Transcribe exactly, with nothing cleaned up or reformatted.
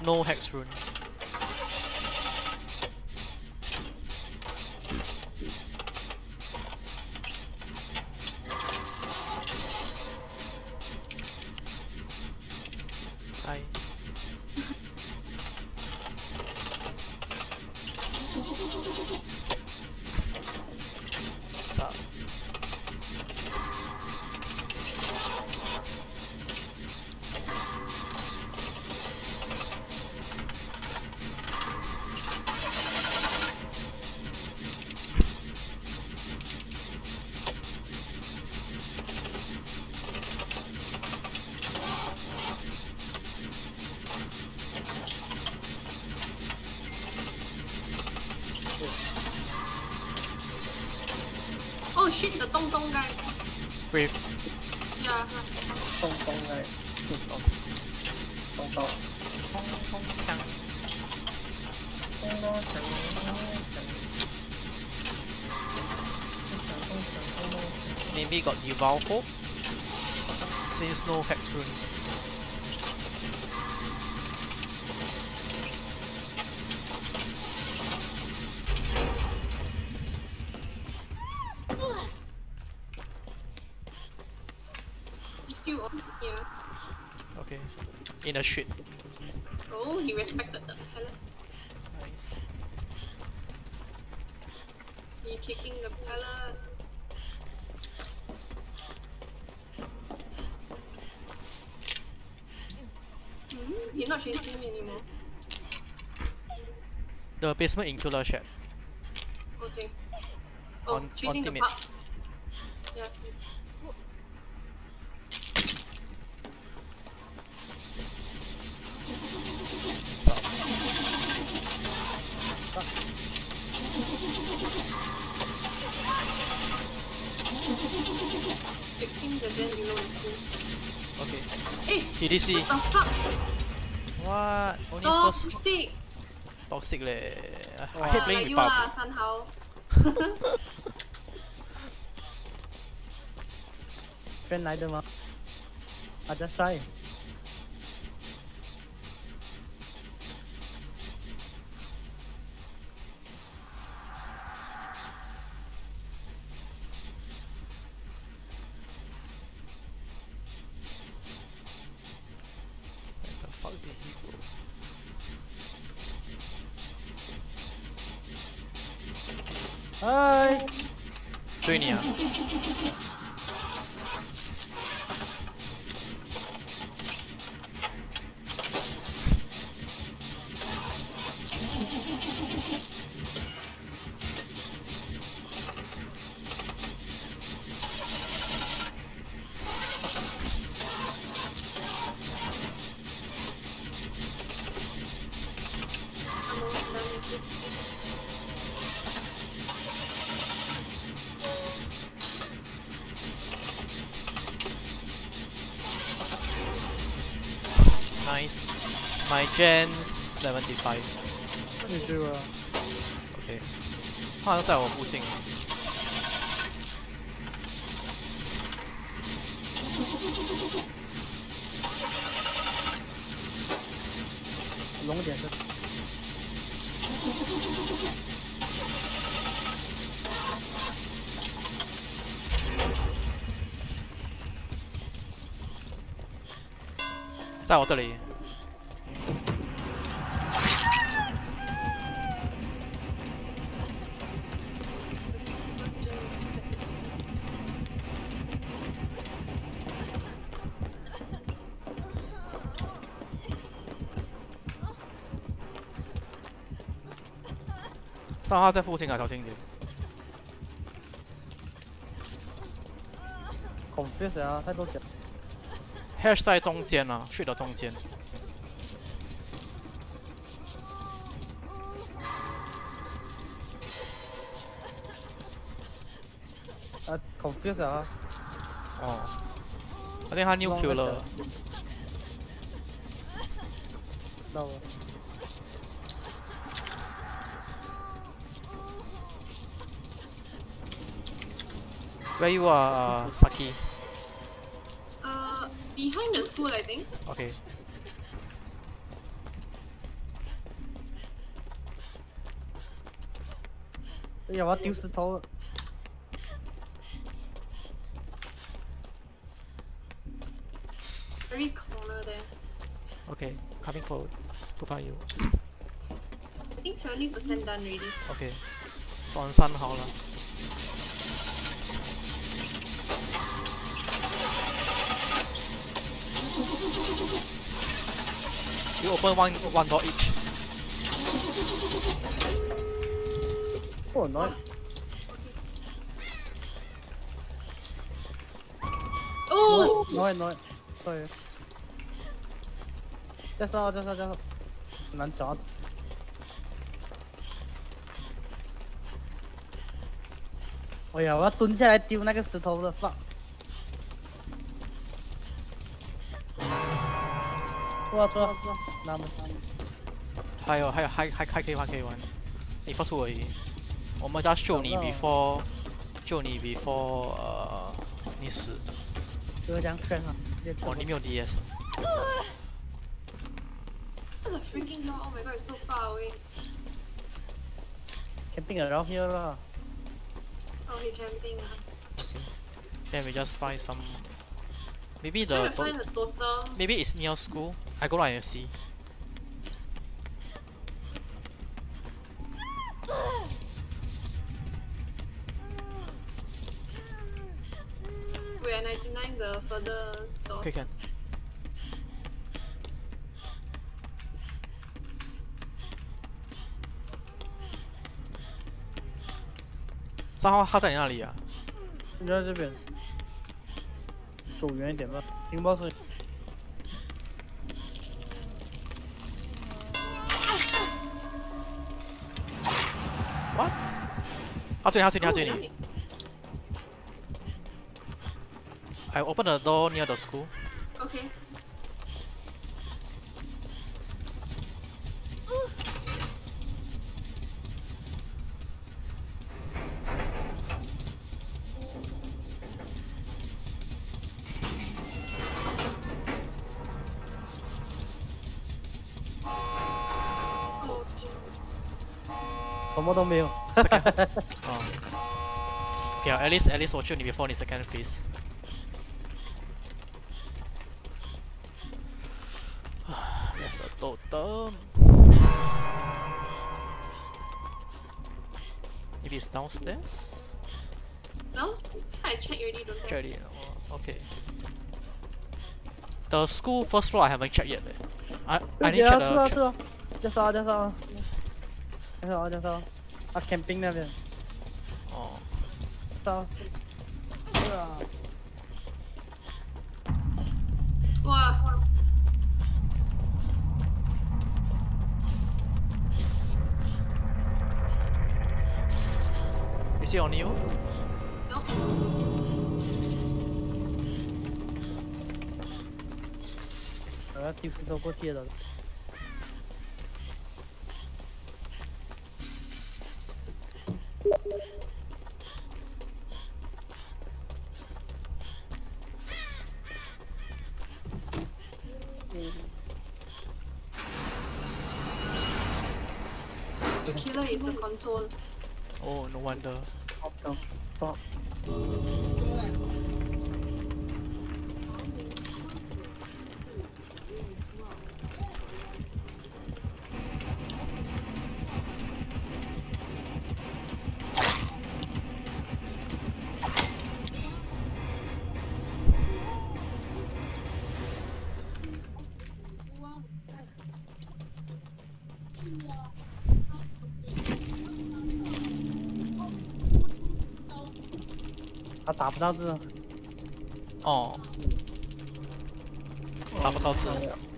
no hex rune. Hi. What's up? Oh shit, the Dong Dong guy. Wraith. Yeah. Dong Dong guy. Dong Dong. Dong Dong. Maybe got Devour Hope? Says no hex rune. He's still on here. Okay. In a shit. Oh, he respected the pallet. Nice. He kicking the pallet. Hmm? He's not chasing me anymore. The basement in Killer Shed. Okay. Oh, On- chasing the ultimate. park. Yeah. What's up? Fixing the den below the school. Okay. Eh! P D C. What the fuck? What? Only Dog first sick! toxic leh. I Wow, hate playing like with you Pub. lah, somehow. Friend 来的吗？ I just try. Where the fuck did he go? Hi. 追你啊！ I'm almost done with this shit. Nice. My gen seventy-five. 你追我。 OK。他好像在我附近。 龙点是。 在我这里。上号在附近啊，小心一点。 confuse 啊，太多脚。 Hash 在中间啊，去的中间。 啊 confuse 啊。 哦。I think 他 new kill 了。 到了。 Where you are, uh, Saki? Uh, behind the school, I think. Okay. 哎呀，我要丢石头了。 Very corner there. Okay, coming forward to find you. I think seventy percent done already. Okay, 转身好了。You open one one door each. Oh, nice. Oh! Nice, nice. Sorry. That's all, that's all, that's all. 难找。哎呀，我要蹲下来丢那个石头的 fuck。错错错，那么那么。 还有还有还还还可以玩可以玩，你不出而已。我们 just 救你 before 救你 before 呃你死。 就这样劝啊。 哦，你没有 D S。 That's a freaking door! Oh my god, it's so far away. Camping around here lah. Oh, he camping. Okay. Then we just find some. Maybe Trying the. to find the totem. Maybe it's near school. I go down and see. We're at ninety-nine, the further store. Okay, can.账号他在你那里啊？ 你在这边，走远一点吧，听不到声音。 What？他追你，他追你，他追你。I open the door near the school. Okay. Oh, 什么都没有。 Second. Oh. Okay, at least at least 我救你 before 你 second phase. There's a totem. Maybe it's downstairs? downstairs? I checked already, don't Check have. already. Oh, okay. The school first floor I haven't checked yet. Eh. I I need to check the. 知道知道，就烧就烧，就烧就烧，啊 camping 那边。 哦。 烧。是啊。 哇。 Is he on you? No. 我要丢石头过去了。 The killer is a console. Oh, no wonder. Stop, stop, stop.他打不到字。 哦。打不到字。